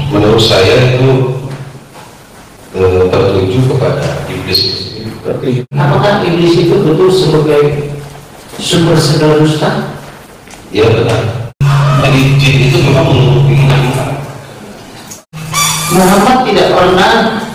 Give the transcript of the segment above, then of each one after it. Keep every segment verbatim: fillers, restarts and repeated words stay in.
menurut saya itu eh, tertuju kepada iblis. Apakah iblis itu betul sebagai sumber segala dusta? Ya benar. Jadi jin itu memang menutupi iman. Muhammad tidak pernah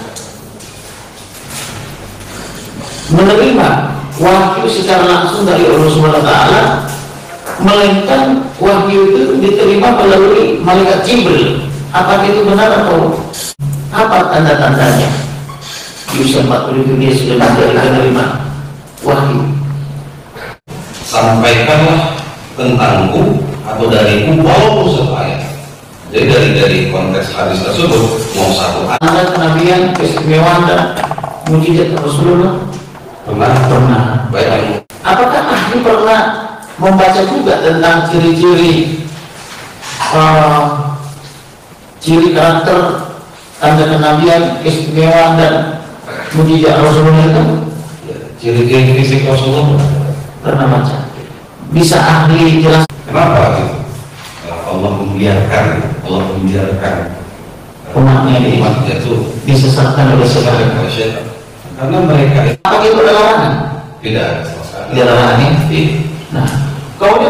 menerima wahyu secara langsung dari Allah subhanahu wa taala, melainkan wahyu itu diterima melalui malaikat Jibril. Apakah itu benar atau apa tanda-tandanya? Di usia empat puluh itu dia sudah menerima wahyu. Sampaikanlah tentangku atau dariku walaupun satu ayat. Jadi dari dari konteks hadis tersebut mau satu ayat. Ada kenabian, keistimewaan dan mujizat Rasulullah Pernah? pernah. Baik. Apakah ahli pernah membaca juga tentang ciri-ciri uh, ciri karakter, tanda kenabian, keistimewaan dan mujizat Rasulullah itu? Ya, ciri-ciri fisik Rasulullah Pernah baca? Bisa ahli jelas? kenapa gitu? Allah membiarkan Allah membiarkan Umatnya ini umatnya itu disesatkan oleh sesat setan. oleh syaitan. Karena mereka itu Apa itu ada larangan? tidak ada sama sekali. Tidak ada larangan ya? Tidak. Nah, kalau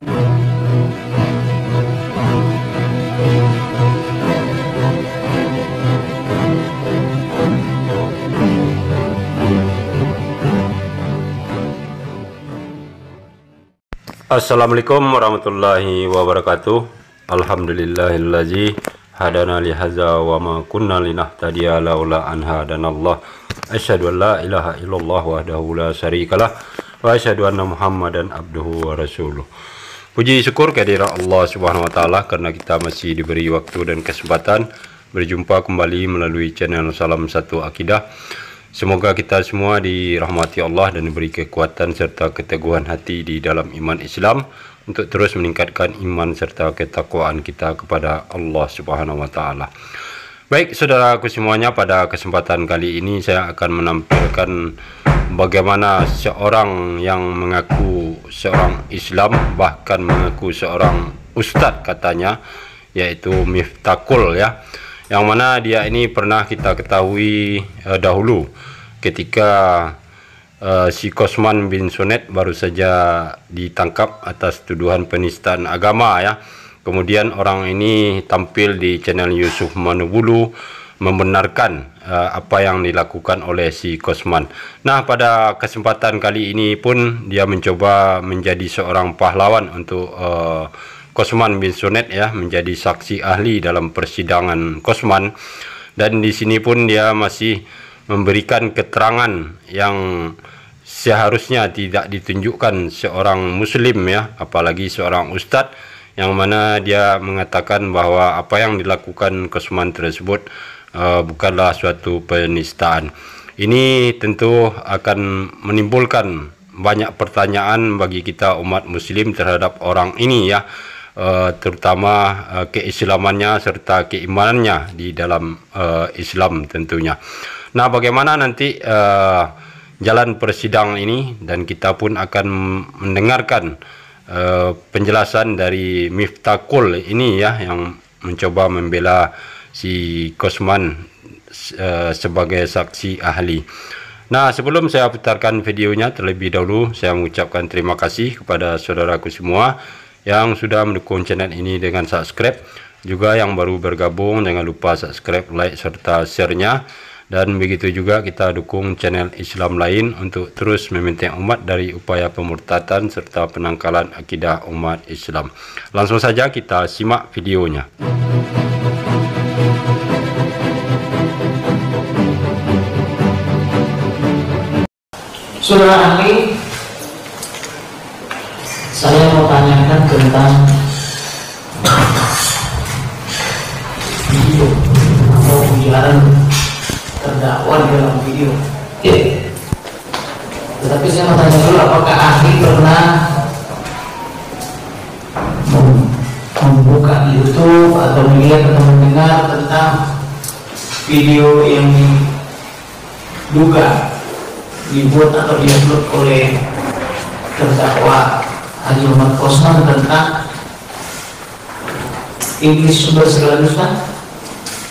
Assalamualaikum warahmatullahi wabarakatuh. Alhamdulillahillazi hadana li hadza wa ma kunna linahtadiya laula an hadanallah. Asyhadu an la ilaha illallah wahdahu la syarikalah wa asyhadu anna Muhammadan abduhu wa rasuluh. Puji syukur kehadirat Allah Subhanahu wa taala karena kita masih diberi waktu dan kesempatan berjumpa kembali melalui channel Salam Satu Akidah. Semoga kita semua dirahmati Allah dan diberi kekuatan serta keteguhan hati di dalam iman Islam untuk terus meningkatkan iman serta ketakwaan kita kepada Allah Subhanahu wa taala. Baik, saudaraku semuanya, pada kesempatan kali ini saya akan menampilkan bagaimana seorang yang mengaku seorang Islam, bahkan mengaku seorang ustadz katanya, yaitu Miftaqul ya. Yang mana dia ini pernah kita ketahui uh, dahulu ketika uh, si Kosman bin Sonet baru saja ditangkap atas tuduhan penistaan agama ya. Kemudian orang ini tampil di channel Yusuf Manubulu membenarkan uh, apa yang dilakukan oleh si Kosman. Nah, pada kesempatan kali ini pun dia mencoba menjadi seorang pahlawan untuk uh, Kosman bin Sonet ya, menjadi saksi ahli dalam persidangan Kosman, dan di sini pun dia masih memberikan keterangan yang seharusnya tidak ditunjukkan seorang muslim ya, apalagi seorang ustadz, yang mana dia mengatakan bahwa apa yang dilakukan Kosman tersebut uh, bukanlah suatu penistaan. Ini tentu akan menimbulkan banyak pertanyaan bagi kita umat muslim terhadap orang ini ya. Uh, terutama uh, keislamannya serta keimanannya di dalam uh, Islam tentunya. Nah, bagaimana nanti uh, jalan persidangan ini, dan kita pun akan mendengarkan uh, penjelasan dari Miftaqul ini ya, yang mencoba membela si Kosman uh, sebagai saksi ahli. Nah, sebelum saya putarkan videonya, terlebih dahulu saya mengucapkan terima kasih kepada saudaraku semua yang sudah mendukung channel ini dengan subscribe. Juga yang baru bergabung, jangan lupa subscribe, like, serta share-nya. Dan begitu juga kita dukung channel Islam lain untuk terus membenteng umat dari upaya pemurtadan serta penangkalan akidah umat Islam. Langsung saja kita simak videonya. Saudara ahli, saya mau tanyakan tentang video atau ujaran terdakwa dalam video. Ya. Tetapi saya mau tanya dulu, apakah ahli pernah membuka YouTube atau melihat atau mendengar tentang video yang diduga dibuat atau diupload oleh terdakwa Haji Muhammad Kosman tentang iblis sumber segala dusta?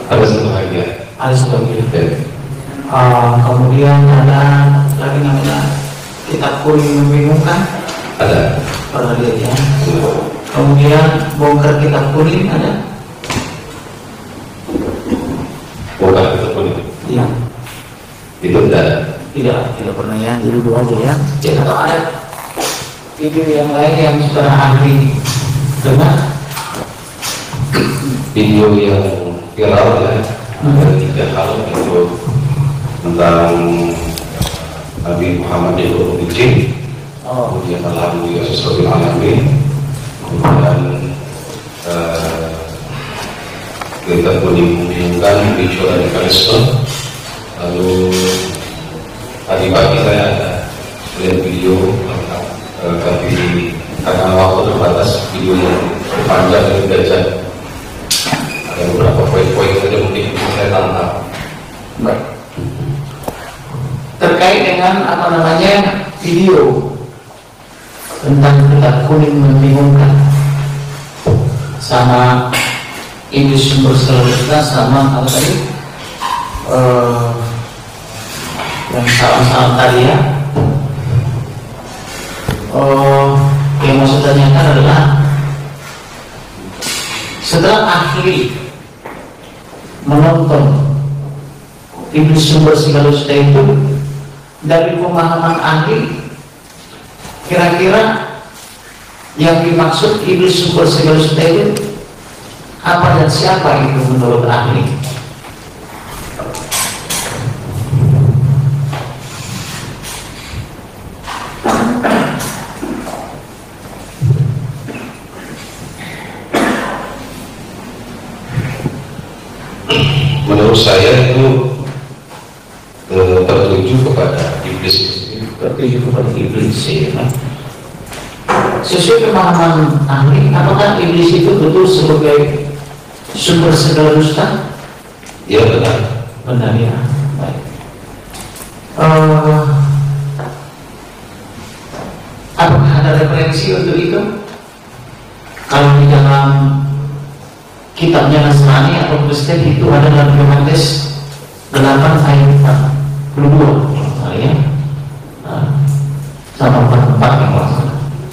Ada satu bagian. Ada sebagian. Ya. Uh, kemudian ada lagi namanya kitab kuning membingungkan. Ada. Pernah lihat ya. Kemudian bongkar kitab kuning ada. Bukan itu pun. Iya. Itu tidak ada. Tidak, tidak pernah ya. Jadi dua aja ya. Jadi kalau ada video yang lain yang sudah ahli dengar. Video yang viral ya, ada tiga hal itu tentang Nabi Muhammad itu izin, Oh. kemudian Alhamdulillah sesuatu alamin, kemudian eh, kita membingungkan bicara radikalisme. Lalu tadi pagi saya ada lihat video eh, tapi karena waktu terbatas video yang panjang dan tiga jam. Ada beberapa poin-poin saja mungkin bisa saya tangkap. Baik. Terkait dengan apa namanya video tentang kitab kuning membingungkan sama Iblis sumber segala sama apa tadi uh, yang salam-salam tadi ya. Uh, yang mau saya tanyakan adalah setelah ahli menonton Iblis sumber segala itu dari pemahaman ahli, kira-kira yang dimaksud Iblis sumber segala itu apa dan siapa itu menurut ahli? Menurut saya itu eh, tertuju kepada iblis, Tertuju kepada iblis ya. Sesuai pemahaman ahli, apakah iblis itu betul sebagai sumber segala dusta? ya benar. Benar ya. Baik. Uh, apakah ada referensi untuk itu? Kalau di dalam kitabnya Nasrani atau Kristen itu ada dalam Yohanes delapan ayat empat puluh dua nah, ya. Nah, sama empat puluh empat yang langsung.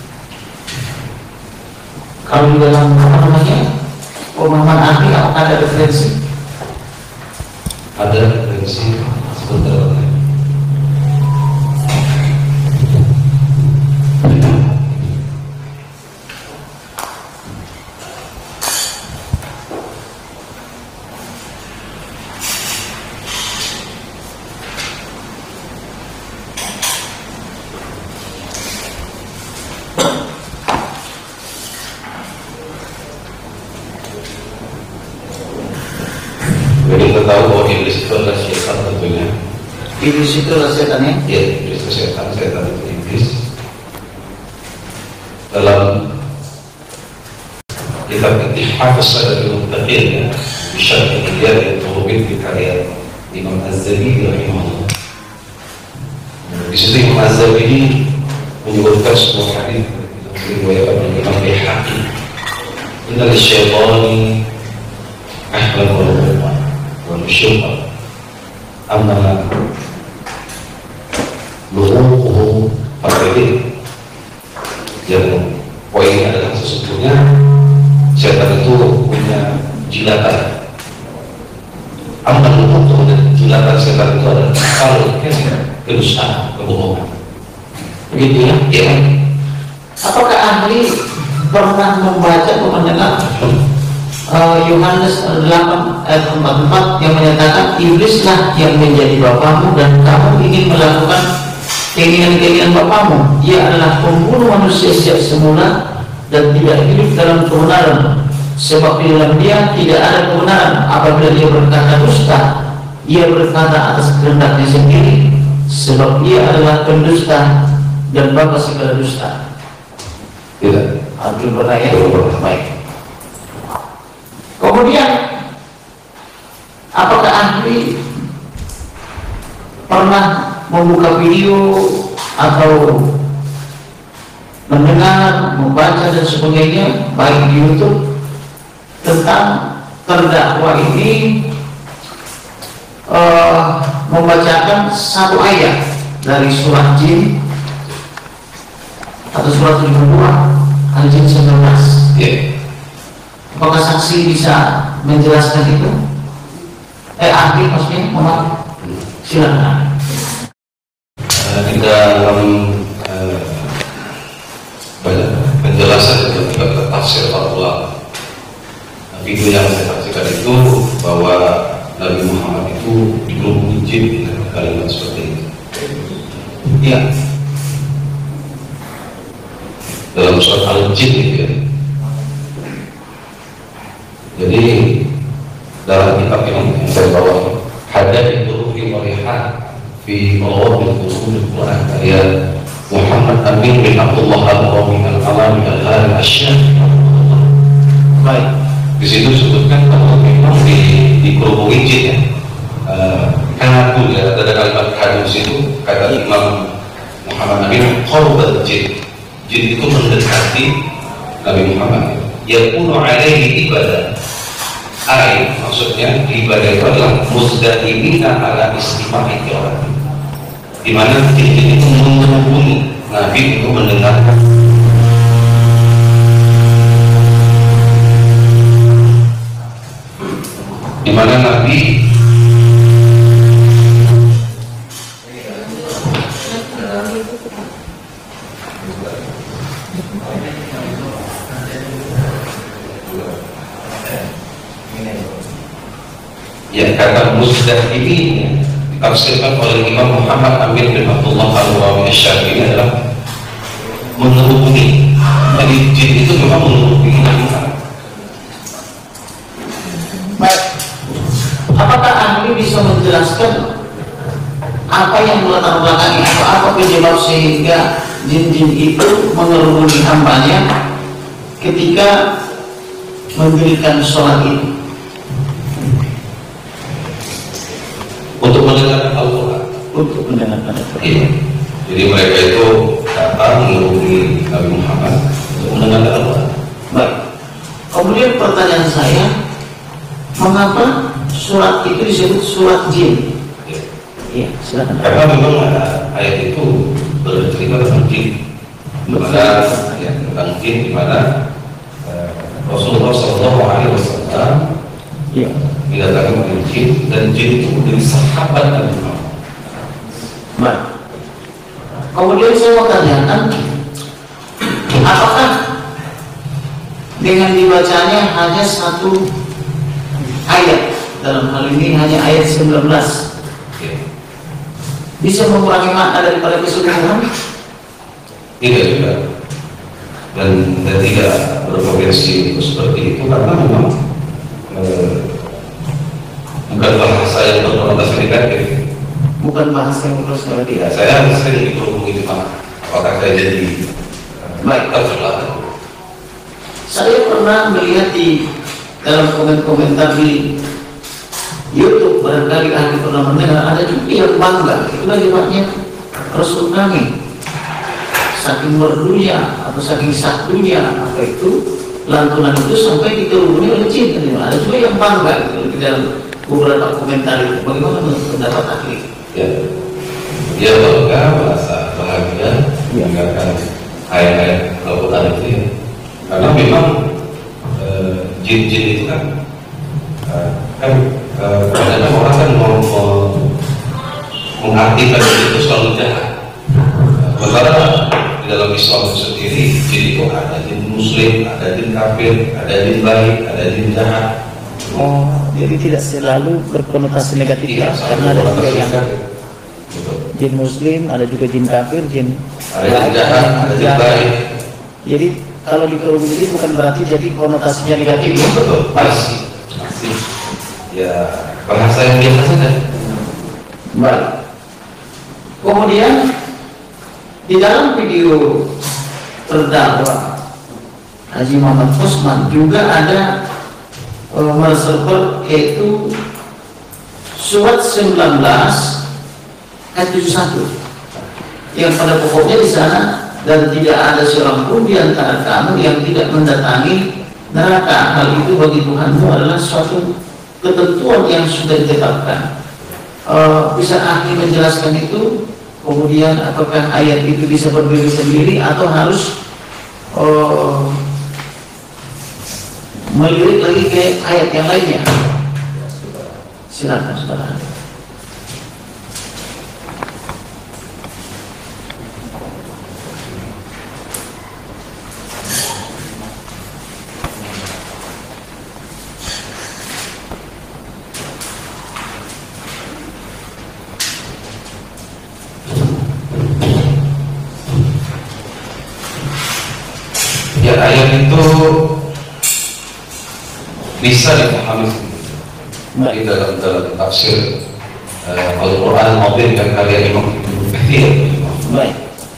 Kalau di dalam apa namanya pemahaman ahli apakah ada referensi? Ada referensi sebentar. Jadi kita tahu bahwa iblis itu adalah syaitan tentunya. Iblis itu adalah setan ya? Ya, iblis itu syaitan, syaitan itu iblis. Dalam kitab Ittihaf as-Salatul Muttaqin ya, Bisyar Al-Hidayah yang terbit di karya Imam Az-Zabidi rahimahullah. Di situ Imam Az-Zabidi menyebutkan sebuah hadis yang diriwayatkan oleh Imam Baihaqi. Innal syaitani ahlan quluban والشيطان أما لغوقه فقدر. Yang poinnya adalah sesungguhnya setan itu punya jilatan. Amma lughuquhu, dan jilatan setan itu adalah kalau kedustaan, kebohongan. Begitu ya? Ya. Apakah ahli pernah membaca atau mendengar Yohanes uh, delapan ayat empat puluh empat yang menyatakan iblislah yang menjadi bapakmu dan kamu ingin melakukan keinginan-keinginan bapakmu. Dia adalah pembunuh manusia sejak semula dan tidak hidup dalam kebenaran, sebab di dalam dia tidak ada kebenaran. Apabila dia berkata dusta, ia berkata atas kehendaknya sendiri, sebab dia adalah pendusta dan bapa segala dusta. Tidak. Abdul bertanya, baik. Kemudian, apakah ahli pernah membuka video atau mendengar, membaca dan sebagainya, baik di YouTube, tentang terdakwa ini uh, membacakan satu ayat dari surat Jin atau surat tujuh puluh dua Al-Jin sembilan belas. Ya. Apakah saksi bisa menjelaskan itu? Eh, ahli maksudnya, mohon silakan. Uh, di dalam uh, penjelasan dan juga tafsir para ulama, video yang saya saksikan itu bahwa Nabi Muhammad itu digerubungi jin dengan kalimat seperti itu. Iya. Dalam surat Al-Jin itu ya. Jadi dalam kitab ini yang saya bawa, Hadad itu Ruhi Warihan fi Mawabil Qusul Al-Quran karya Muhammad Amin bin Abdullah Al-Qawmi Al-Alami Al-Hari Asyad. Baik, di situ sebutkan bahwa memang di di kerubungi jin ya. Uh, Kadu ya, ada kalimat kadu situ kata Imam Muhammad Amin, qurbat jin. Jin itu mendekati Nabi Muhammad. Yakunu alaihi ibadah. Ay, maksudnya ibadah itu adalah muzdahimina ala istima'i qiraat. Di mana jin itu menghubungi Nabi untuk mendengarkan. Di mana Nabi yang kata musdah ini ditafsirkan oleh Imam Muhammad Amir bin Abdullah Al-Rawi Asy-Syafi'i adalah menghubungi. Jadi jin itu memang menghubungi Nabi Muhammad. Baik, apakah ahli bisa menjelaskan apa yang melatar belakangi atau apa penyebab sehingga jin-jin itu mengerumuni hambanya ketika mendirikan sholat itu? Untuk mendengarkan Al-Quran. Untuk mendengarkan Al-Quran. Iya. Jadi mereka itu datang menghubungi Nabi Muhammad untuk mendengarkan Al-Quran. Baik. Kemudian pertanyaan saya, mengapa surat itu disebut surat jin? Iya. Iya, silakan. Karena memang ada ayat itu bercerita tentang jin. Di mana ya, tentang jin di mana eh, Rasulullah Shallallahu Alaihi Wasallam Iya. didatangkan oleh jin dan jin itu menjadi sahabat Nabi Muhammad. Baik. Kemudian saya mau tanyakan, apakah dengan dibacanya hanya satu ayat, dalam hal ini hanya ayat sembilan belas, Ya. bisa mengurangi makna daripada keseluruhan? Tidak juga, dan, dan tidak berpotensi seperti itu karena memang eh, bukan bahasa yang berkonotasi negatif. Bukan bahasa yang terus kalau Ya, tidak. saya sering berhubungi dengan apakah saya jadi Baik. terjelaskan. Saya pernah melihat di dalam komen-komentar di YouTube, barangkali ahli pernah mendengar, ada juga yang bangga, itulah hebatnya Rasul kami, saking merdunya atau saking sakdunya apa itu lantunan itu sampai dikerumuni oleh jin. Ada juga yang bangga gitu, di dalam beberapa komentar itu. Bagaimana menurut pendapat ahli? Ya, dia bangga, merasa bahagia Ya. mendengarkan ayat-ayat Al-Quran itu ya. Karena memang eh, jin-jin itu kan eh, kan eh, kadang-kadang orang kan mau, mau mengartikan jin itu selalu jahat. Sementara di dalam Islam itu sendiri jin itu ada jin muslim, ada jin kafir, ada jin baik, ada jin jahat. Oh, jadi tidak selalu berkonotasi negatif ya, karena ada juga yang jin muslim, ada juga jin kafir, jin ada jin jahat, ada jin baik. Jadi kalau dikerumuni ini bukan berarti jadi konotasinya negatif ya? Betul, pasti, pasti. Ya bahasa yang biasa saja. Baik. Kemudian di dalam video terdakwa Haji Muhammad Usman juga ada uh, merserver, yaitu surat sembilan belas ayat tujuh puluh satu yang pada pokoknya di sana, dan tidak ada seorang pun di antara kamu yang tidak mendatangi neraka. Hal itu bagi Tuhanmu adalah suatu ketentuan yang sudah ditetapkan. uh, bisa ahli menjelaskan itu, kemudian apakah ayat itu bisa berdiri sendiri atau harus uh, melirik lagi ke ayat yang lainnya? Silakan saudara. Ya, ayat itu bisa dipahami di dalam dalam tafsir uh, Al-Quran maupun dengan karya Imam Ibnu Katsir. Baik.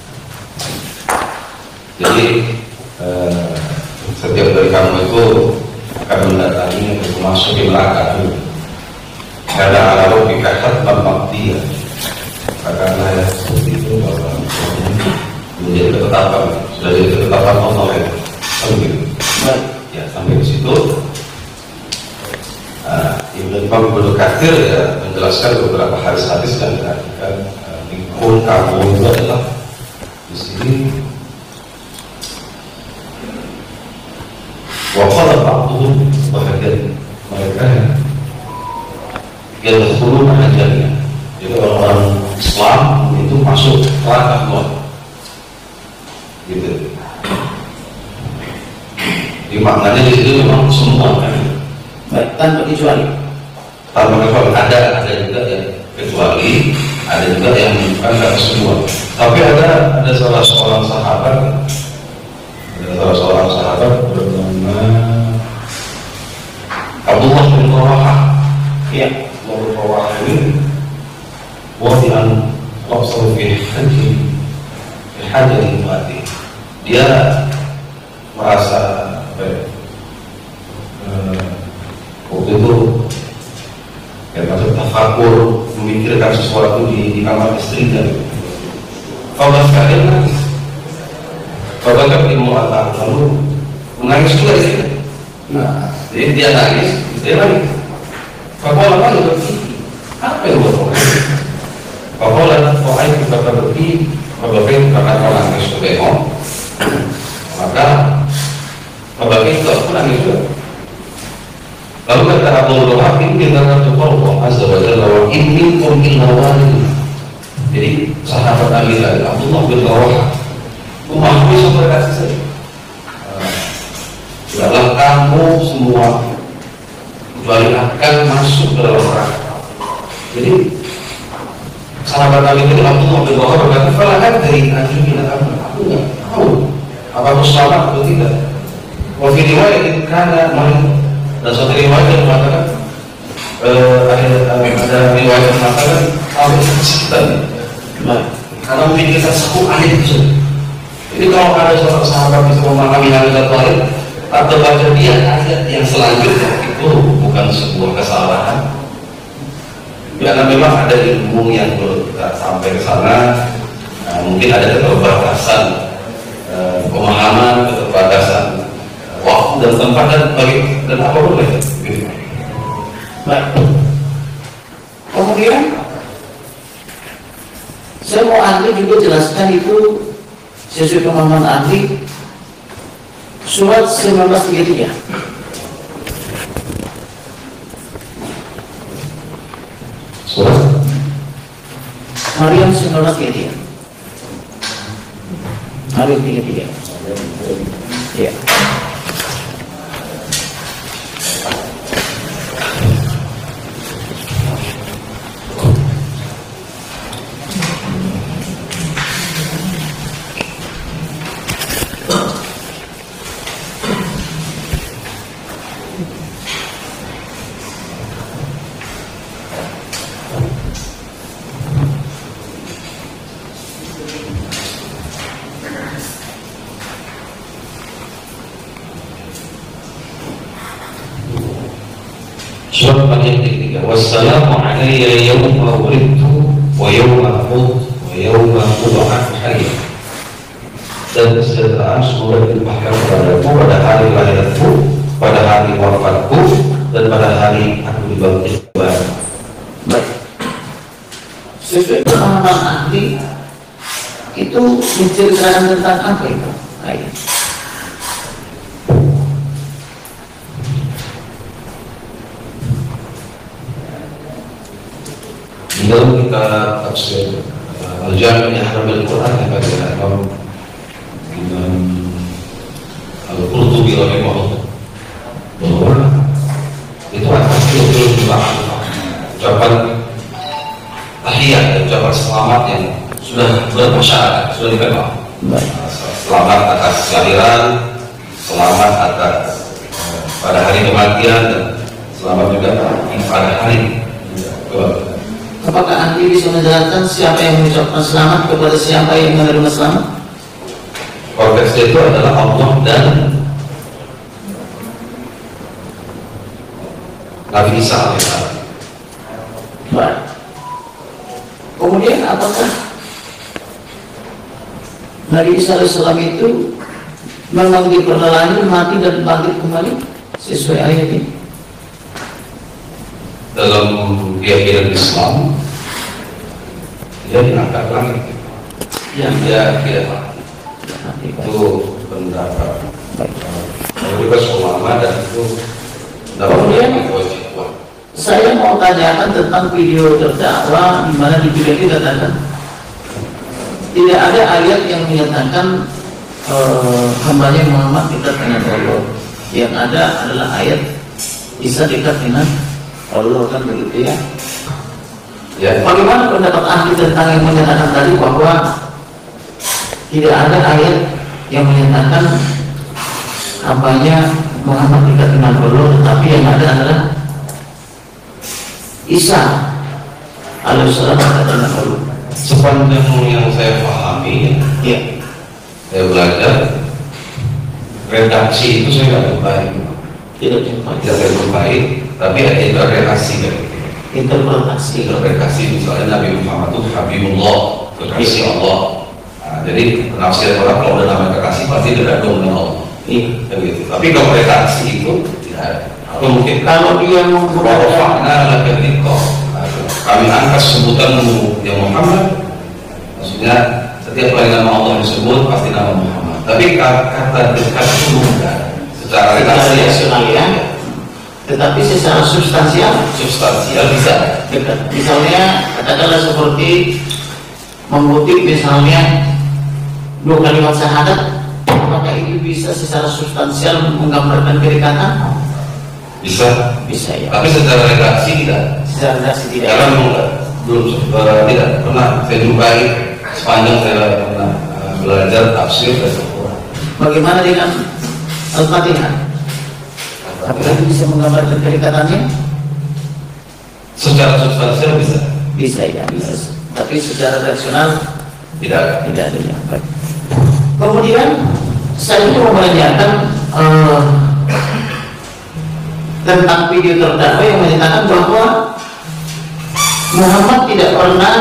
Jadi uh, setiap dari kamu itu akan mendatangi untuk masuk di belakang karena Allah dikatakan mati ya, karena ya seperti itu bahwa menjadi ketetapan, sudah jadi ketetapan Allah ya, sampai ya sampai di situ. Uh, Imam Ibnu Katsir ya menjelaskan beberapa hadis-hadis dan mengatakan lingkung kamu itu adalah di sini. Waqala ba'dhum, bahagian mereka yang berhubung ajalnya. Jadi orang-orang Islam itu masuk neraka semua. Gitu. Di maknanya di situ memang semua kan. Baik, tanpa kecuali. Tanpa kecuali ada ada juga yang kecuali, ada juga yang bukan semua. Tapi ada ada salah seorang sahabat, ada salah seorang sahabat bernama Abdullah bin Rawahah. Iya, Abdullah bin Rawahah ini wadi'an waqsal fi haji fi haji mati. Dia merasa apa ya, waktu itu ya masuk tafakur, memikirkan sesuatu di, di kamar istrinya. Kalau sekalian nangis, kalau kan ilmu atas lalu menangis juga di sini. Nah, jadi dia nangis, dia nangis. Kalau apa juga apa yang buat orang? Kalau orang itu kata berarti kalau karena kalau nangis itu bengong, maka kalau itu aku nangis juga. Lalu kata Abu Dhawab, ini dengan Allah Azza wa Jalla wa in minkum illa waridun. Jadi sahabat Nabi Abdullah bin Rawahah memahami sampai kasih saya. Dalam kamu semua kecuali akan masuk ke dalam neraka. Jadi sahabat Nabi itu Abdullah bin Rawahah berkata, "Fala adri ajrina kamu." Aku nggak tahu apa aku selamat atau tidak. Wa fi riwayat kana man. Dan suatu riwayat yang mengatakan uh, ada, uh, ada riwayat yang mengatakan kalau kesakitan karena memikirkan satu ayat itu. Jadi kalau ada seorang sahabat bisa memahami ayat lain atau baca dia ayat yang selanjutnya, itu bukan sebuah kesalahan karena memang ada ilmu yang belum kita sampai ke sana. Nah, mungkin ada keterbatasan uh, pemahaman, keterbatasan waktu dan tempat dan bagi dan apa boleh. Baik. Kemudian saya mau ahli juga jelaskan itu sesuai pemahaman ahli surat seribu sembilan ratus tiga puluh tiga. Surat Maryam seribu sembilan ratus tiga puluh tiga. Maryam tiga puluh tiga. Ya. Surat ayat ketiga. Wassalamu alayya yawma wulidtu wa yawma amut wa yawma ub'atsu hayya. Dan kesejahteraan semoga dilimpahkan kepadaku pada hari lahirku, pada hari wafatku, dan pada hari aku dibangkitkan kembali. Baik. Sesuai pemahaman ahli itu menceritakan tentang apa itu ayat? Di dalam kitab tafsir Al-Jami' Ahkam Al-Quran yang kata Imam Imam Al-Qurtubi rahimahullah bahwa itu akan betul-betul dibahas ucapan tahiyat dan ucapan selamat yang sudah bermasyarakat, sudah dikenal. Selamat atas kelahiran, selamat atas pada hari kematian, dan selamat juga pada hari. Apakah ahli bisa menjelaskan siapa yang mengucapkan selamat kepada siapa yang menerima selamat? Konteksnya itu adalah Allah dan Nabi Isa alaihissalam. Baik. Kemudian apakah Nabi Isa alaihissalam itu memang pernah lahir, mati dan bangkit kembali sesuai ayat ini? Dalam keyakinan Islam dia diangkat langit, Ya. dia tidak mati. Itu pendapat mayoritas ulama dan itu Kemudian pendapat wajib. saya mau tanyakan tentang video terdakwa di mana di video ini katakan tidak ada ayat yang menyatakan uh, hambanya Muhammad dekat dengan Allah. Yang ada adalah ayat Isa dekat dengan Allah, kan begitu ya? Ya. Bagaimana pendapat ahli tentang yang menyatakan tadi bahwa tidak ada ayat yang menyatakan hambanya Muhammad dekat dengan Allah, tetapi yang ada adalah Isa alaihissalam dekat dengan Allah. Sepanjang yang saya pahami, Ya. saya belajar redaksi itu saya tidak baik, Tidak jumpa. tidak saya baik, tapi ada interpretasi kan. Interpretasi. Interpretasi misalnya Nabi Muhammad itu Habibullah, kekasih Allah. Nah, jadi penafsiran orang kalau udah namanya kekasih pasti tergantung dengan Allah. Iya. Kan gitu. Tapi interpretasi itu tidak ada. Atau mungkin Kalau dia bahwa menggunakan fakna laka dikau, kami angkat sebutanmu ya Muhammad. Maksudnya setiap kali nama Allah disebut pasti nama Muhammad. Tapi kata dekat itu bukan secara relasi rasional ya, tetapi secara substansial substansial bisa. dekat. Misalnya katakanlah seperti mengutip misalnya dua kalimat syahadat, apakah itu bisa secara substansial menggambarkan kedekatan? Bisa. Bisa ya. Tapi secara redaksi tidak. Secara redaksi tidak. Karena belum belum uh, tidak pernah saya jumpai sepanjang saya pernah uh, belajar tafsir dan Al-Quran. Bagaimana dengan Al-Fatihah? Apakah itu bisa menggambarkan kedekatannya? Secara substansial bisa. Bisa ya. Bisa. Tapi secara rasional Tidak. tidak ada yang baik. Kemudian saya ingin menanyakan uh, tentang video terdakwa yang menyatakan bahwa Muhammad tidak pernah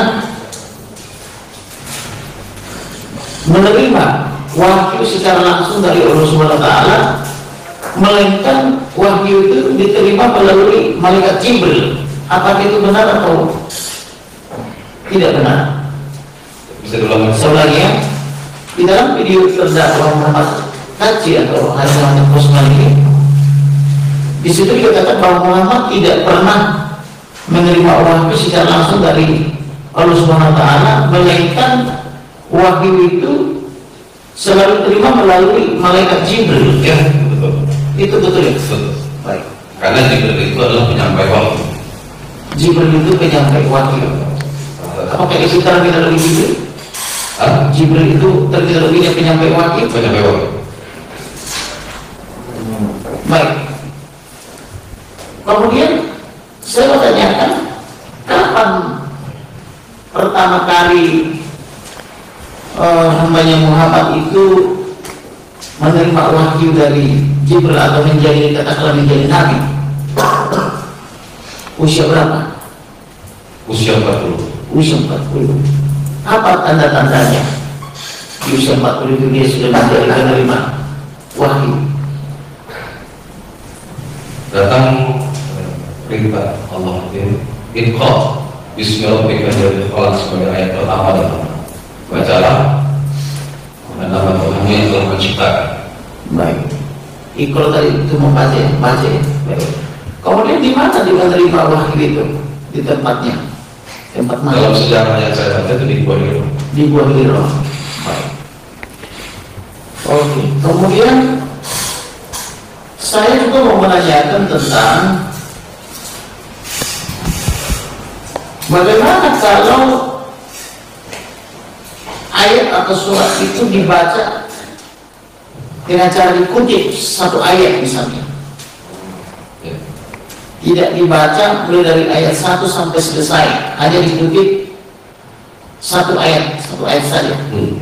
menerima wahyu secara langsung dari Allah Subhanahu wa taala, melainkan wahyu itu diterima melalui malaikat Jibril. Apakah itu benar atau tidak benar? Bisa diulang. Sebenarnya di dalam video terdakwa Muhammad Kaji atau Hasan Usman ini, di situ dikatakan bahwa Muhammad tidak pernah menerima wahyu secara langsung dari Allah Subhanahu wa taala, melainkan wahyu itu selalu terima melalui malaikat Jibril. Ya, betul. Itu betul ya? Betul. Baik. Karena Jibril itu adalah penyampai wahyu. Jibril itu penyampai wahyu. Apakah itu terminologi Jibril? Hah? Jibril itu terminologinya penyampai wahyu. Penyampai wahyu. Baik. Kemudian saya mau tanyakan, kapan pertama kali uh, hambanya Muhammad itu menerima wahyu dari Jibril atau menjadi, katakanlah menjadi nabi? Usia berapa? Usia empat puluh. Usia empat puluh. Apa tanda-tandanya? Di usia empat puluh itu dia sudah menjadi penerima wahyu. Datang perintah Allah, Iqra Bismillahirrahmanirrahim sebagai ayat pertama dan bacalah nama Tuhan yang telah menciptakan. Baik. Iqra tadi itu membaca, baca. Baik. Kemudian di mana dia menerima wahyu itu? Di tempatnya. Tempat mana? Dalam sejarah yang saya baca itu di Gua Hiro. Di Gua Hiro. Baik. Oke. Kemudian saya juga mau menanyakan tentang bagaimana kalau ayat atau surat itu dibaca dengan cara dikutip satu ayat misalnya, Ya. tidak dibaca mulai dari ayat satu sampai selesai, hanya dikutip satu ayat, satu ayat saja. Hmm.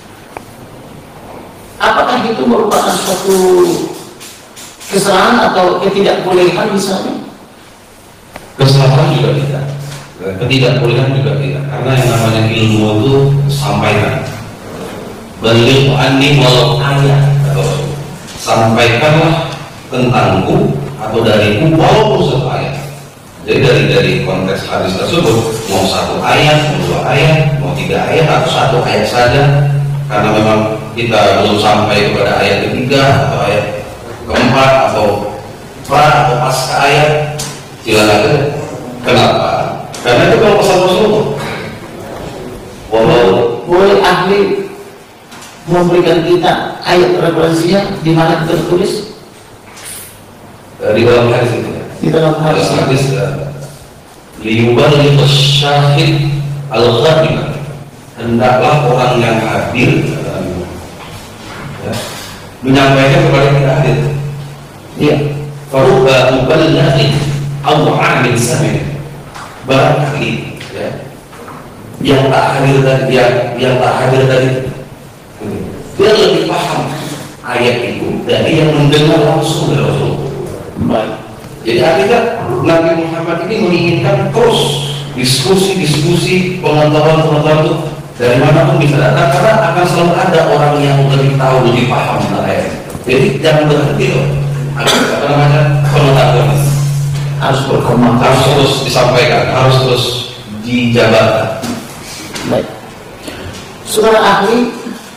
Apakah itu merupakan suatu kesalahan atau ketidakbolehan misalnya? Kesalahan juga tidak, ketidakbolehan juga tidak, karena yang namanya ilmu itu sampaikan. Balik anni walau ayat, atau sampaikanlah tentangku atau dariku walaupun satu ayat. Jadi dari dari konteks hadis tersebut, mau satu ayat, mau dua ayat, mau tiga ayat atau satu ayat saja, karena memang kita belum sampai kepada ayat ketiga atau ayat keempat atau pra atau pasca ayat, silakan. Kenapa? Karena itu kalau pesan Rasulullah. Walau Boleh ahli memberikan kita ayat referensinya di mana kita tulis di dalam hadis itu, di dalam hadis. dalam hadis liuballigh syahid al-ghaib, hendaklah orang yang hadir ya, menyampaikan kepada kita hadir. Iya. Faruba muballighin aw 'amin sami', barangkali ya, yang tak hadir tadi, yang, yang tak hadir tadi dia lebih paham ayat itu dari yang mendengar langsung dari Rasul. Baik. Jadi artinya Nabi Muhammad ini menginginkan terus diskusi-diskusi, pengetahuan-pengetahuan itu dari mana pun bisa datang, karena akan selalu ada orang yang lebih tahu, lebih paham tentang ayat. Jadi jangan berhenti loh. Apa namanya, pengetahuan Harus berkembang. harus terus disampaikan, harus terus dijabarkan. Baik. Saudara ahli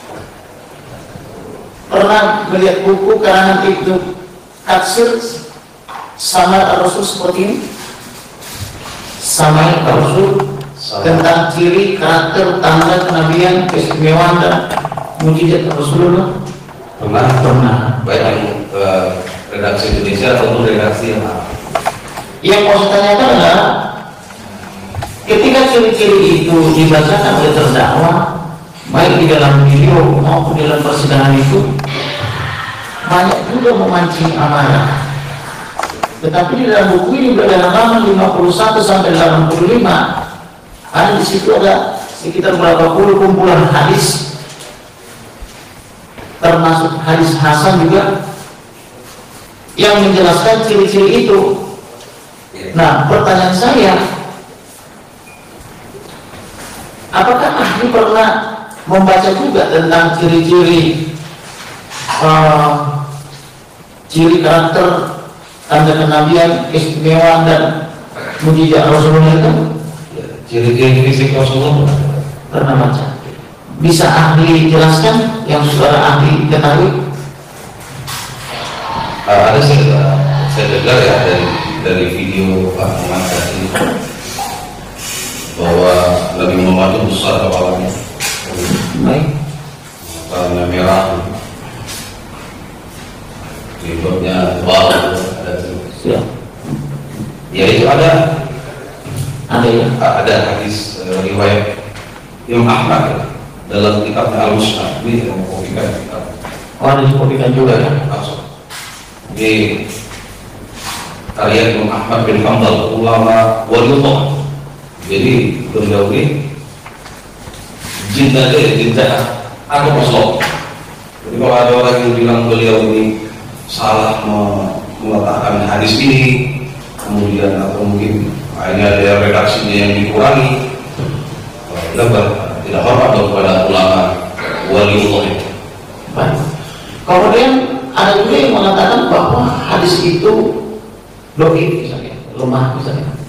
pernah melihat buku karangan Ibnu Katsir Sama Rasul seperti ini? Sama Rasul tentang ciri, karakter, tanda kenabian, keistimewaan dan mujizat Rasulullah. Pernah? Pernah. Baik yang uh, redaksi Indonesia ataupun redaksi yang lain. Yang mau saya tanyakan adalah ketika ciri-ciri itu dibacakan oleh terdakwa, baik di dalam video maupun di dalam persidangan itu, banyak juga memancing amarah. Tetapi di dalam buku ini pada halaman lima puluh satu sampai delapan puluh lima, ada di situ ada sekitar berapa puluh kumpulan hadis, termasuk hadis hasan juga, yang menjelaskan ciri-ciri itu. Nah, pertanyaan saya, apakah ahli pernah membaca juga tentang ciri-ciri uh, ciri karakter, tanda kenabian, keistimewaan dan mujizat Rasulullah itu? Ciri-ciri fisik Rasulullah Pernah baca? Bisa ahli jelaskan yang saudara ahli ketahui? Uh, ada saya, saya dengar ya dari dari video Pak Muhammad ini bahwa Nabi Muhammad itu besar kepalanya, Baik. warna merah, ribetnya tebal, ada Ya. ya itu ada Ada ya. ada hadis uh, riwayat Imam Ahmad ya, dalam kitabnya Al-Musnad, ini yang mengkopikan kitab. Oh, ada dikopikan juga ya. Langsung di karya Imam Ahmad bin Hanbal, ulama waliyullah. Jadi beliau ini jinta deh, jinta atau Rasul. Jadi kalau ada orang yang bilang beliau ini salah meletakkan hadis ini, kemudian atau mungkin hanya ada redaksinya yang dikurangi, tidak tidak hormat kepada ulama waliullah. Baik. Kemudian ada juga yang mengatakan bahwa hadis itu doif misalnya, lemah misalnya.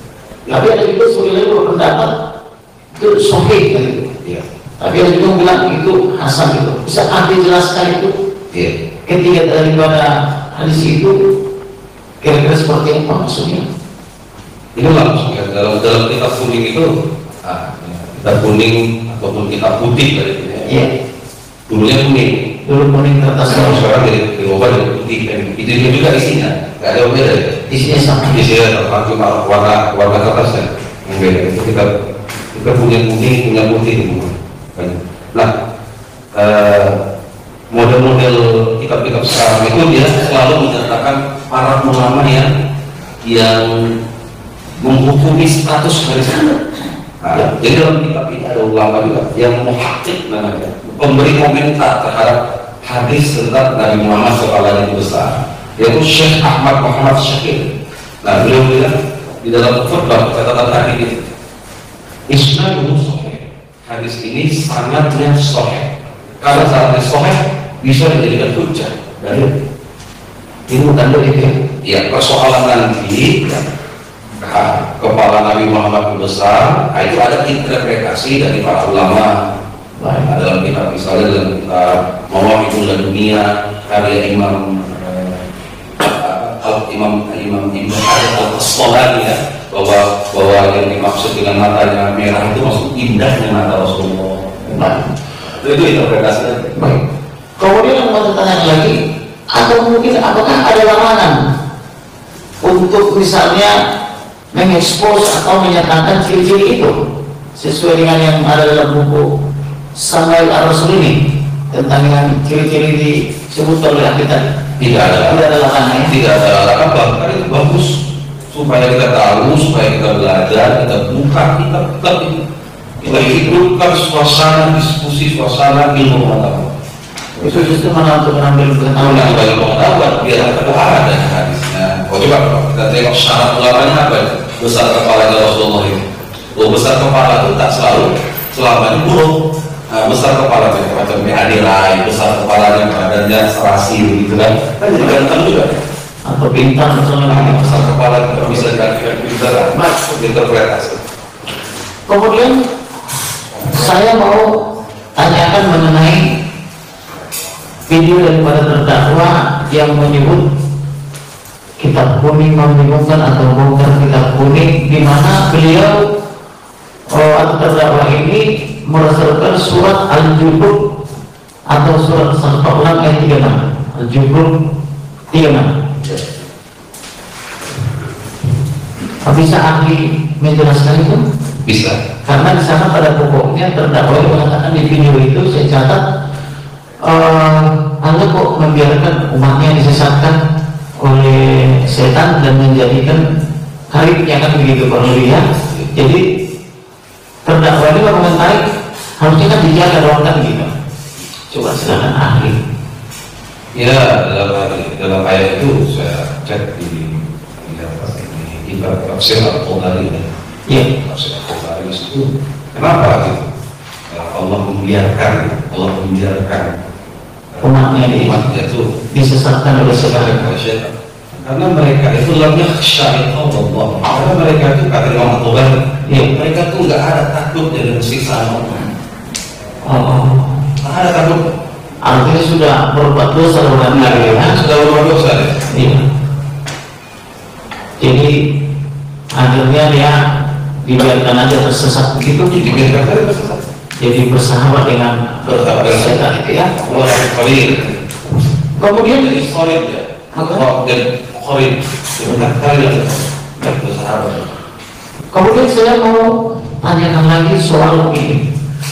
Tapi ada juga sebagian berpendapat itu sahih gitu. Iya. Tapi ada juga yang bilang itu hasan itu. Bisa ahli jelaskan itu? Iya. Ketika daripada hadis itu kira-kira seperti apa maksudnya? Ini langsung ya, dalam dalam kitab kuning itu, ah, kitab kuning ataupun kitab putih dari ini. Iya. Dulunya kuning, Dulu kuning kertas sekarang merah. sekarang dari dirubah dari putih. Dan itu juga isinya, nggak ada yang beda. Ya. Isinya sama. Isinya tentang cuma warna warna kertasnya yang beda. Itu kita kita punya kuning, punya putih semua. Nah, eh, model-model kitab-kitab sekarang itu dia selalu menyatakan para ulama yang yang menghukumi status dari sana. Nah, jadi dalam kitab ini ada ulama juga yang muhakkik namanya, pemberi komentar terhadap hadis tentang Nabi Muhammad shallallahu alaihi wasallam, yaitu Syekh Ahmad Muhammad Syakir. Nah, beliau bilang di dalam khutbah catatan hadis ini, isnaduhu sahih. Hadis ini sangatnya sahih. Karena sangatnya sahih bisa dijadikan hujjah. Dari Ini bukan dari itu. ya persoalan nanti nah, kepala Nabi Muhammad besar, nah, itu ada interpretasi dari para ulama. Nah, dalam kitab misalnya dalam kitab Mawahibul Dunia karya Imam uh, Al Imam Imam Ibnu Hajar Al-Asqalani ya, bahwa bahwa yang dimaksud dengan matanya merah itu maksud indahnya mata Rasulullah. Nah, itu, itu interpretasinya. Baik. Kemudian yang mau tanya lagi, atau mungkin apakah ada larangan untuk misalnya mengekspos atau menyatakan ciri-ciri itu sesuai dengan yang ada dalam buku Sama'il Ar-Rasul ini tentang yang ciri-ciri disebut oleh ahli tadi? Tidak ada. Tidak ada larangan ya? Tidak ada larangan, bahkan itu bagus supaya kita tahu, supaya kita belajar, kita buka kitab kitab ini, kita hidupkan suasana diskusi, suasana ilmu pengetahuan. Itu justru mana untuk mengambil Tahu pengetahuan. yang banyak pengetahuan biar ada ada hadisnya. Oh, coba kita tengok syarat ulamanya apa? Besar kepalanya Rasulullah itu. Oh, besar kepala itu tak selalu selamanya buruk. Nah, besar kepala itu macam adirai, besar kepalanya badannya serasi gitu kan. Kan jadi ganteng juga. Atau pintar misalnya. Nah, besar kepala itu bisa dikatakan pintar. Masuk interpretasi. Kemudian saya mau tanyakan mengenai video daripada terdakwa yang menyebut kitab kuning membingungkan atau bongkar kitab kuning, di mana beliau oh, atau terdakwa ini merasalkan surat Al-Jubruk atau surat Safa ulang ayat tiga puluh enam. Al-Jubruk tiga puluh enam. Bisa ahli menjelaskan itu? Bisa. Karena di sana pada pokoknya terdakwa itu mengatakan di video itu saya catat, Uh, Anda kok membiarkan umatnya disesatkan oleh setan dan menjadikan karibnya, kan begitu kalau lihat. Jadi terdakwa ini mengomentari harusnya kan dijaga dong kan gitu. Coba silakan ahli. Ya, dalam dalam ayat itu saya cek di di kitab tafsir Al-Qur'ani. Ya. Tafsir Al-Qur'ani itu kenapa gitu? Allah membiarkan, Allah membiarkan umatnya di umatnya itu disesatkan oleh setan. Karena mereka itu lamnya syaitan Allah. Karena mereka itu kata Imam Al-Qur'ani, ya, mereka itu nggak ada takut dari siksaan Allah. Oh, Nggak ada takut. artinya sudah berbuat dosa orang lain. Nah, sudah berbuat dosa. Iya. Jadi akhirnya dia dibiarkan aja tersesat begitu. Dibiarkan saja tersesat. Jadi bersahabat dengan Bersahabat dengan setan itu ya. Allah Khalil. Kemudian Jadi solid ya. Allah dan Khalil. Sebentar kali ya. Bersahabat. kemudian saya mau tanyakan lagi soal ini.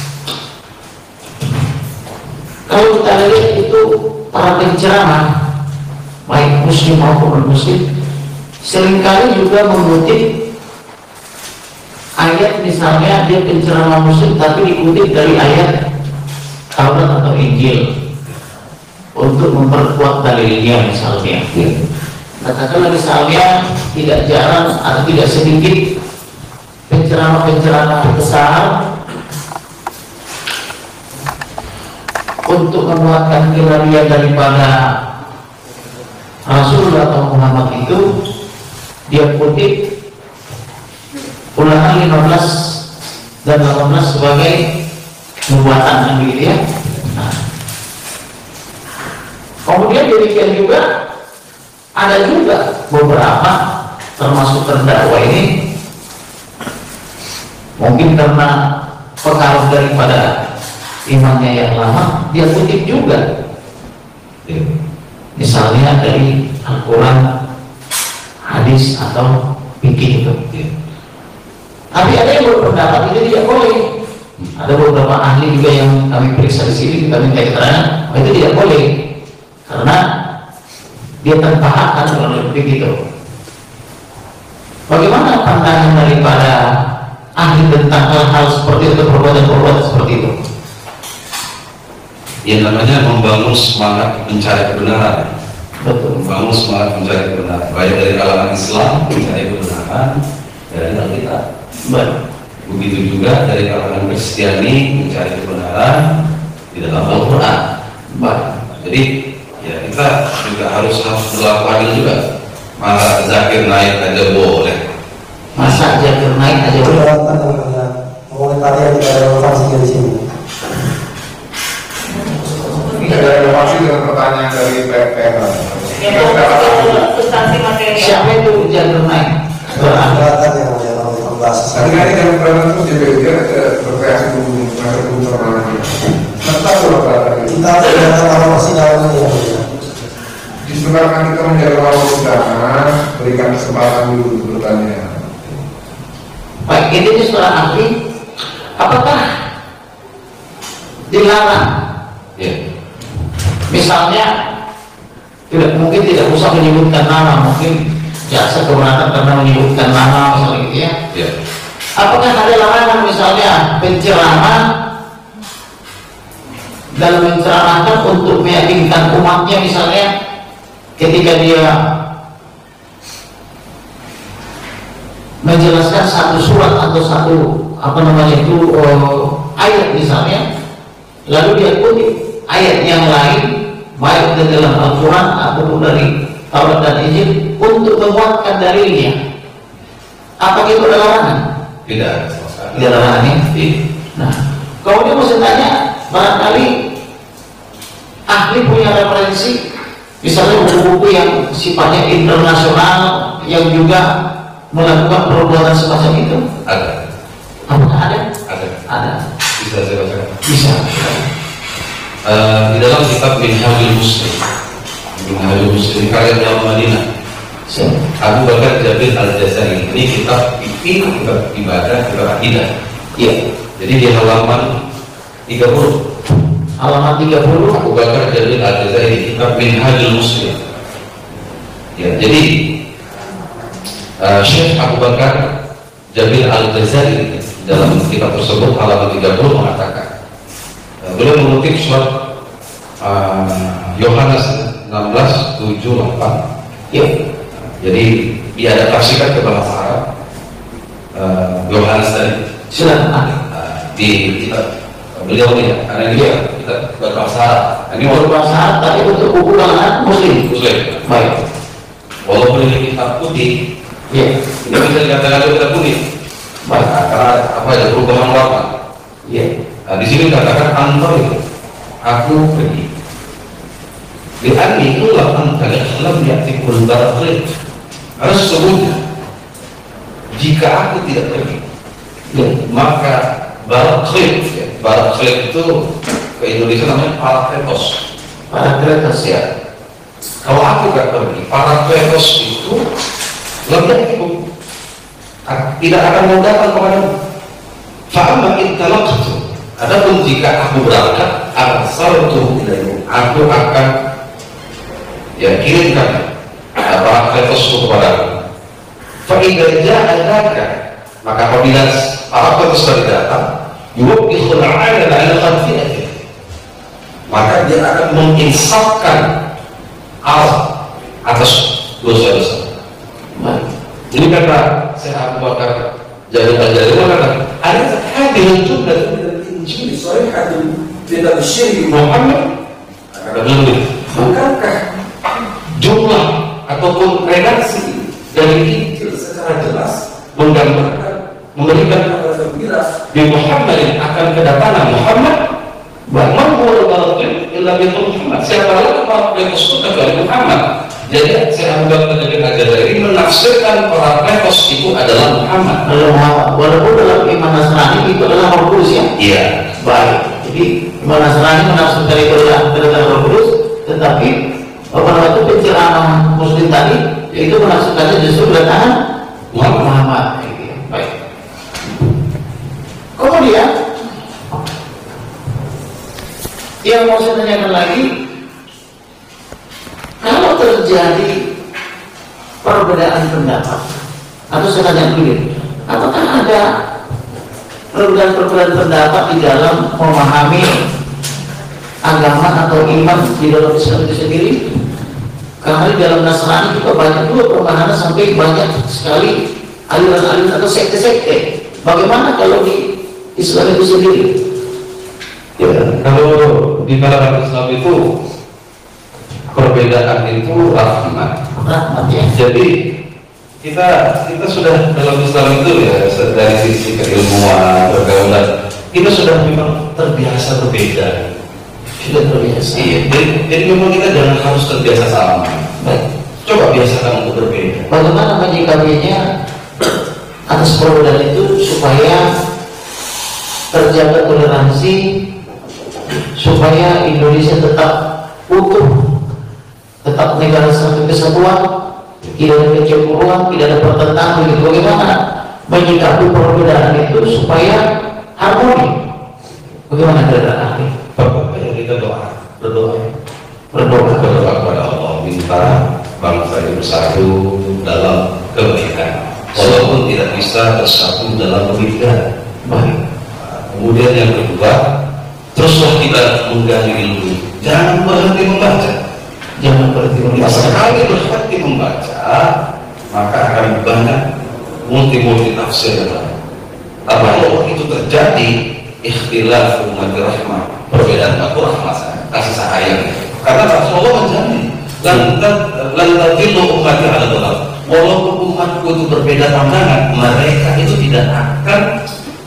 Kalau kita lihat itu para penceramah baik muslim maupun non muslim seringkali juga mengutip ayat, misalnya dia penceramah muslim tapi dikutip dari ayat Taurat atau Injil untuk memperkuat dalilnya misalnya. Katakanlah misalnya tidak jarang atau tidak sedikit penceramah-penceramah besar untuk menguatkan kenabian daripada Rasulullah atau Muhammad itu dia kutip lima belas dan delapan belas sebagai nubuatan kan begitu ya. Nah, kemudian demikian juga ada juga beberapa termasuk terdakwa ini mungkin karena pengaruh daripada imannya yang lama dia kutip juga, misalnya dari Al-Quran, hadis atau fikih itu. Tapi ada yang berpendapat itu tidak boleh. Ada beberapa ahli juga yang kami periksa di sini, kita minta keterangan, oh, itu tidak boleh karena dia tanpa hak kan kalau begitu. Bagaimana pandangan daripada ahli tentang hal-hal seperti itu, perbuatan-perbuatan seperti itu? Yang namanya membangun semangat mencari kebenaran. Betul. Membangun semangat mencari kebenaran, baik dari kalangan Islam mencari kebenaran dari Alkitab. Baik. Begitu juga dari kalangan Kristiani mencari kebenaran di dalam Al-Quran. Baik. Jadi ya kita juga harus harus berlaku adil juga. Masa zakir naik aja boleh. Masa zakir naik aja boleh. Peralatan yang hanya mengomentari yang tidak relevansi dari sini. Tidak ada relevansi dengan pertanyaan dari P P R. Substansi materi. Siapa itu zakir naik? Peralatan yang hanya membahas. Tadi kan yang pertanyaan itu jadi dia berkreasi bumbu macam bumbu pertanyaan. Tentang dulu pertanyaan Kita tidak tahu masih dalam ini yang disebabkan kita menjadi lawan undangan, berikan kesempatan dulu bertanya. Baik, ini setelah ahli, apakah dilarang? Ya. Misalnya, tidak mungkin tidak usah menyebutkan nama, mungkin jasa keberatan karena menyebutkan nama misalnya gitu ya. Ya. Apakah ada larangan misalnya penceramah dalam menceramahkan untuk meyakinkan umatnya misalnya ketika dia menjelaskan satu surat atau satu apa namanya itu uh, ayat misalnya, lalu dia kutip ayat yang lain baik dari dalam Al-Quran ataupun dari Taurat dan Injil untuk menguatkan dalilnya. Apakah itu ada larangan? Tidak ada sama sekali. Tidak ada larangan ya? Iya. Nah, kemudian mau saya tanya, barangkali ahli punya referensi misalnya buku-buku yang sifatnya internasional yang juga melakukan perbuatan semacam itu? Ada. Apakah ada? Ada. Ada. Bisa saya bacakan. Bisa. Uh, di dalam kitab Minhajul Muslim, Minhajul Muslim karya ulama Madinah, Bisa. Abu Bakar Jabir Al-Jazairi. Ini kitab fikih, kitab ibadah, kitab akidah. Iya. Jadi di halaman tiga puluh, Halaman tiga puluh. Abu Bakar Jabir Al-Jazairi, kitab Minhajul Muslim. Ya, jadi uh, Syekh Abu Bakar Jabir Al-Jazairi dalam kitab tersebut halaman tiga puluh mengatakan, uh, beliau mengutip surat Yohanes uh, enam belas tujuh delapan. Iya. Jadi diadaptasikan ke bahasa Arab. Yohanes uh, tadi Silakan. uh, di kitab beliau ini ya, karena ini ya, kita berbahasa Arab. Ini Ini berbahasa Arab, tapi untuk buku kalangan Muslim. Muslim. Baik. Walaupun ini kitab putih, Iya. tidak bisa dikatakan itu kitab putih. Baik. Nah, karena apa ya, perubahan warna. Iya. Nah, di sini dikatakan antar itu, aku pergi. Lihat itulah antar yang dalam yaktikul barakhlid. Karena sesungguhnya jika aku tidak pergi, Iya. maka barakhlid, ya, barakhlid itu ke Indonesia namanya parakletos. Para kreator Ya, kalau aku gak pergi, parakletos itu lebih ikut, tidak akan mau datang kepadamu. Fa'amma intalaqtu, adapun jika aku berangkat, arsaltu ilaihi, aku akan ya kirimkan parakletos itu kepadamu. Fa'idza ja'a dzaka, maka apabila parakletos tadi datang, yuwabbihul 'ala 'ala khafi'ati, maka dia akan menginsafkan Allah atas dosa-dosa. Ini kata Syekh Abu Bakar Jabir Al-Jazairi mengatakan, ada hadil jumlah dari Injil sahihah tidak syirki Muhammad. Kata beliau, bukankah jumlah ataupun redaksi dari Injil secara jelas menggambarkan, memberikan bi Muhammadin, akan kedatangan Muhammad. Wa man huwa al-batil illa bi Muhammad. Siapa lagi Parakletos itu kecuali Muhammad. Jadi saya Abu Bakar bin Al-Jazairi menafsirkan Parakletos itu adalah Muhammad. Walaupun dalam iman Nasrani itu adalah Roh Kudus ya. Iya. Baik. Jadi iman Nasrani menafsirkan itu adalah kedatangan Roh Kudus, tetapi pada waktu pencerahan Muslim tadi itu menafsirkannya justru kedatangan Muhammad. Baik. Kemudian yang mau saya tanyakan lagi, kalau terjadi perbedaan pendapat, atau saya tanya dulu, apakah ada perbedaan-perbedaan pendapat di dalam memahami agama atau iman di dalam Islam itu sendiri? Karena di dalam Nasrani juga banyak juga permahaman sampai banyak sekali aliran-aliran atau sekte-sekte. Bagaimana kalau di Islam itu sendiri? Ya, kalau di kalangan Islam itu perbedaan itu rahmat. Rahmat ya. Jadi kita kita sudah dalam Islam itu ya dari sisi keilmuan, pergaulan, kita sudah memang terbiasa berbeda. Sudah terbiasa. Iya, jadi, jadi memang kita jangan harus terbiasa sama. Baik. Coba biasakan untuk berbeda. Bagaimana menyikapinya atas perbedaan itu supaya terjaga toleransi, supaya Indonesia tetap utuh, tetap negara satu kesatuan, tidak ada kecemburuan, tidak ada pertentangan begitu. Bagaimana menyikapi perbedaan itu supaya harmoni? Bagaimana kira-kira ahli? Bapak-bapak kita doa, berdoa, Berdoa. berdoa kepada Allah, minta bangsa ini bersatu dalam kebaikan, walaupun tidak bisa bersatu dalam kebaikan. Baik. Kemudian yang kedua, teruslah kita menggali ilmu, jangan berhenti membaca. Jangan berhenti Kita membaca. sekali berhenti membaca, maka akan banyak multi-multi tafsir yang lain. Apabila itu terjadi, ikhtilaf umat rahmah, perbedaan aku rahmah, kasih sayang. Karena Rasulullah menjamin, lan lan tadillu ummati ala dalal. Walaupun umatku itu berbeda pandangan, mereka itu tidak akan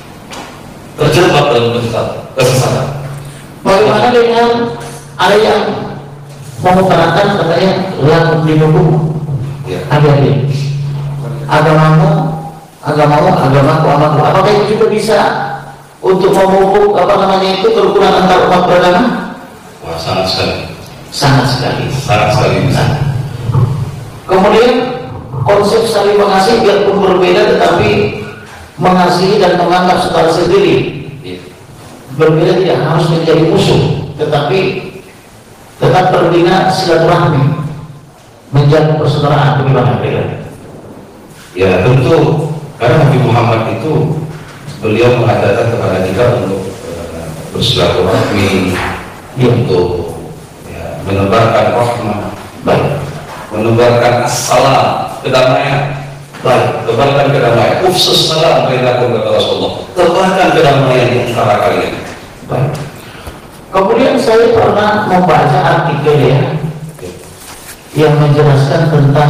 terjebak dalam kesesatan. Bagaimana dengan ada yang mengutarakan katanya lakum dinukum, Ya. adik-adik, agamamu, agamamu, agamaku, amaku. Apakah itu juga bisa untuk memupuk apa namanya itu kerukunan antar umat beragama? Wah, sangat sekali, Sangat sekali. sangat sekali bisa. Kemudian konsep saling mengasihi biarpun berbeda tetapi mengasihi dan menganggap saudara sendiri. Ya. Berbeda tidak harus menjadi musuh, tetapi tetap terbina silaturahmi, menjaga persaudaraan. Bagaimana beda? Ya tentu, karena Nabi Muhammad itu beliau mengatakan kepada kita untuk uh, bersilaturahmi, Ya. untuk ya, menebarkan rahmah, Baik, menebarkan assalam, kedamaian, baik, tebarkan kedamaian. Ufsus salam perintahkan kepada Rasulullah, tebarkan kedamaian di antara kalian. baik. Kemudian saya pernah membaca artikel ya yang menjelaskan tentang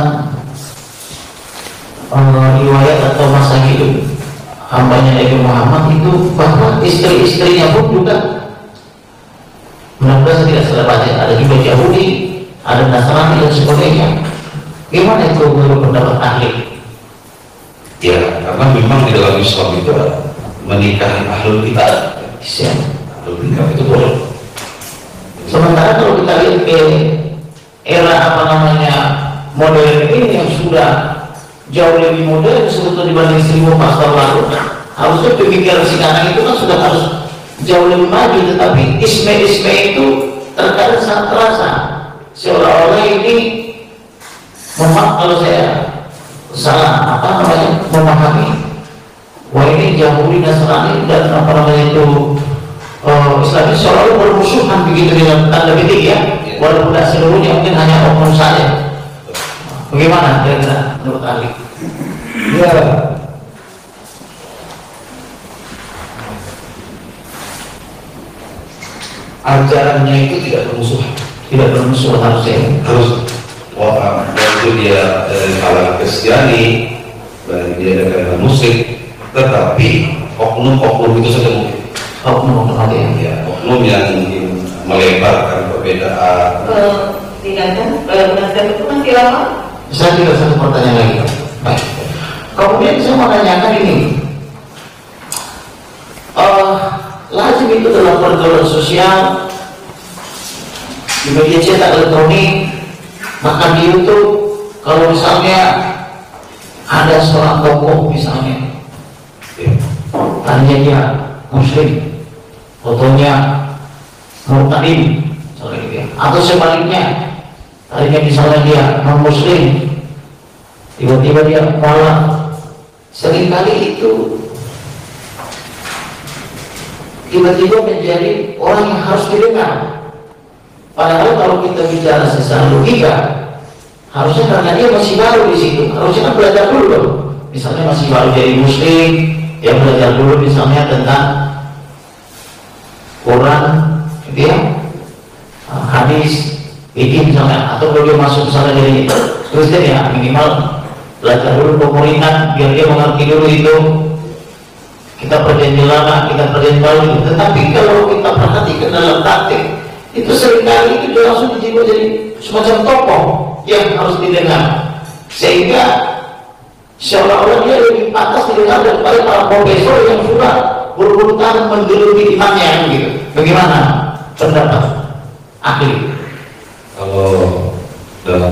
uh, riwayat atau masa hidup hambanya Nabi Muhammad itu, bahwa istri-istrinya pun juga, mudah-mudahan saya tidak salah baca, ada juga Yahudi, ada Nasrani dan sebagainya. Gimana itu menurut pendapat ahli? Ya, karena memang di dalam Islam itu menikahi ahlul kitab. Siap. Ahlul kitab itu boleh. Sementara kalau kita lihat ke era apa namanya modern ini yang sudah jauh lebih modern sebetulnya dibanding seribu empat tahun lalu, harusnya pemikiran si kanan itu kan sudah harus jauh lebih maju, tetapi isme-isme itu terkadang sangat terasa seolah-olah ini, mohon kalau saya salah apa namanya memahami, wah ini Yahudi, Nasrani dan apa namanya itu uh, Islam ini seolah-olah bermusuhan begitu dengan tanda petik ya, walaupun tidak seluruhnya, mungkin hanya oknum saja. Bagaimana kira-kira menurut ahli? Ya, ajarannya itu tidak bermusuhan. Tidak bermusuhan harusnya. Harus wah, itu dia dari kalangan Kristiani, dari dia dari kalangan musik, tetapi oknum-oknum itu saja mungkin. Oknum ada yang Ya, oknum yang ingin melebarkan perbedaan. Tidak kan? Penasihat itu kan siapa? Saya tidak satu pertanyaan lagi. Baik. Kemudian saya mau tanyakan ini. Uh, lazim itu dalam pergaulan sosial, di media cetak elektronik, bahkan di YouTube, kalau misalnya ada seorang tokoh misalnya, Ya. tanya dia Muslim, fotonya murtadin, misalnya gitu ya. Atau sebaliknya, tadinya misalnya dia non Muslim, tiba-tiba dia malah seringkali itu tiba-tiba menjadi orang yang harus didengar. Padahal kalau kita bicara secara logika, harusnya karena dia masih baru di situ, harusnya kan belajar dulu dong. Misalnya masih baru jadi Muslim, dia belajar dulu misalnya tentang Quran, gitu ya, hadis, ini misalnya. Atau kalau dia masuk misalnya jadi Kristen ya minimal belajar dulu pemerintah biar dia mengerti dulu itu. Kita perjanjian lama, kita perjanjian baru. Tetapi kalau kita perhatikan dalam praktik, itu seringkali itu dia langsung dijiwa jadi semacam tokoh yang harus didengar, sehingga seolah-olah dia lebih pantas didengar daripada para profesor yang sudah berburu tangan menggeluti imannya gitu. Bagaimana pendapat ahli? Kalau dalam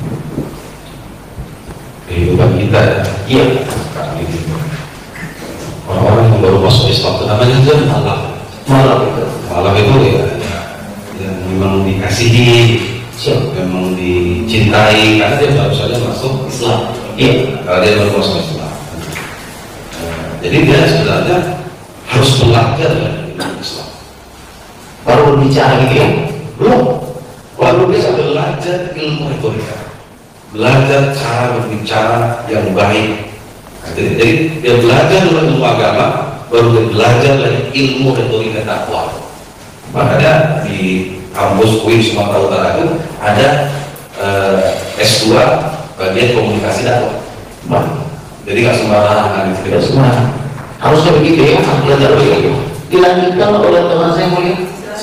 kehidupan kita, Iya. gitu. Orang-orang yang baru masuk Islam itu namanya juga malam. Malam itu. Malam itu ya, ya yang memang dikasihi, Siap. memang dicintai karena dia baru saja masuk Islam. Iya. Kalau dia baru masuk Islam, Nah, jadi dia sebenarnya harus belajar dari Islam. Baru berbicara gitu ya? Belum. Baru bisa belajar ilmu retorika, belajar cara berbicara yang baik. Jadi, jadi dia belajar ilmu agama, baru dia belajar lagi ilmu retorika dakwah. Makanya di kampus U I N Sumatera Utara itu ada eh, S dua bagian komunikasi dakwah. Jadi nggak sembarangan gitu. Tidak semua. Harusnya begitu ya, belajar begitu. Dilanjutkan oleh teman saya mulia.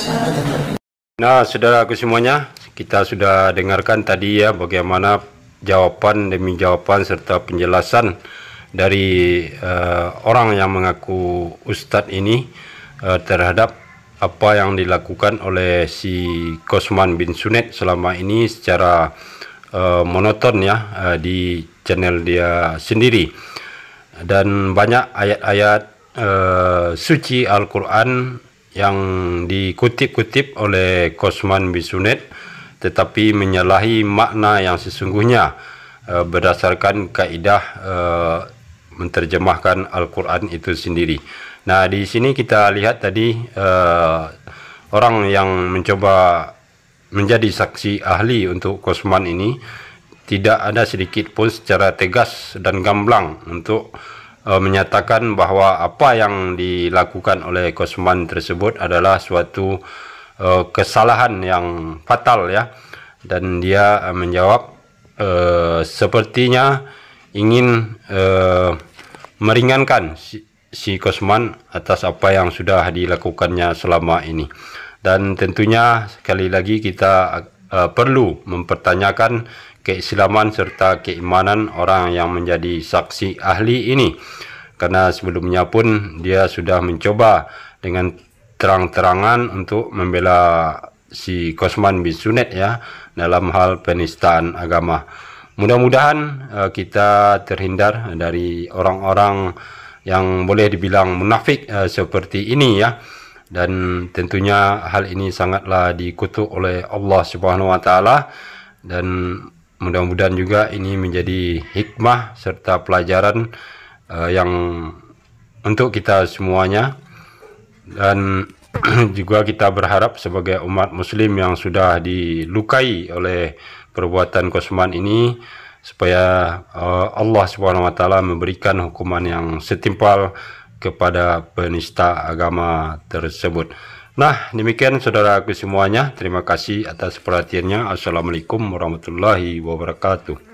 Nah, saudaraku semuanya, kita sudah dengarkan tadi ya bagaimana jawaban demi jawaban serta penjelasan dari uh, orang yang mengaku ustadz ini uh, terhadap apa yang dilakukan oleh si Kosman bin Sunet selama ini secara uh, monoton ya uh, di channel dia sendiri, dan banyak ayat-ayat uh, suci Al-Quran yang dikutip-kutip oleh Kosman bin Sunet tetapi menyalahi makna yang sesungguhnya uh, berdasarkan kaidah uh, menterjemahkan Al-Quran itu sendiri. Nah, di sini kita lihat tadi uh, orang yang mencoba menjadi saksi ahli untuk Kosman ini tidak ada sedikit pun secara tegas dan gamblang untuk uh, menyatakan bahwa apa yang dilakukan oleh Kosman tersebut adalah suatu uh, kesalahan yang fatal ya. Dan dia uh, menjawab uh, sepertinya ingin uh, meringankan si, si Kosman atas apa yang sudah dilakukannya selama ini. Dan tentunya sekali lagi kita uh, perlu mempertanyakan keislaman serta keimanan orang yang menjadi saksi ahli ini, karena sebelumnya pun dia sudah mencoba dengan terang-terangan untuk membela si Kosman bin Sunet ya dalam hal penistaan agama. Mudah-mudahan uh, kita terhindar dari orang-orang yang boleh dibilang munafik uh, seperti ini ya. Dan tentunya hal ini sangatlah dikutuk oleh Allah Subhanahu wa taala, dan mudah-mudahan juga ini menjadi hikmah serta pelajaran uh, yang untuk kita semuanya. Dan juga kita berharap sebagai umat muslim yang sudah dilukai oleh perbuatan Kosman ini, supaya uh, Allah Subhanahu wa taala memberikan hukuman yang setimpal kepada penista agama tersebut. Nah, demikian saudaraku semuanya. Terima kasih atas perhatiannya. Assalamualaikum warahmatullahi wabarakatuh.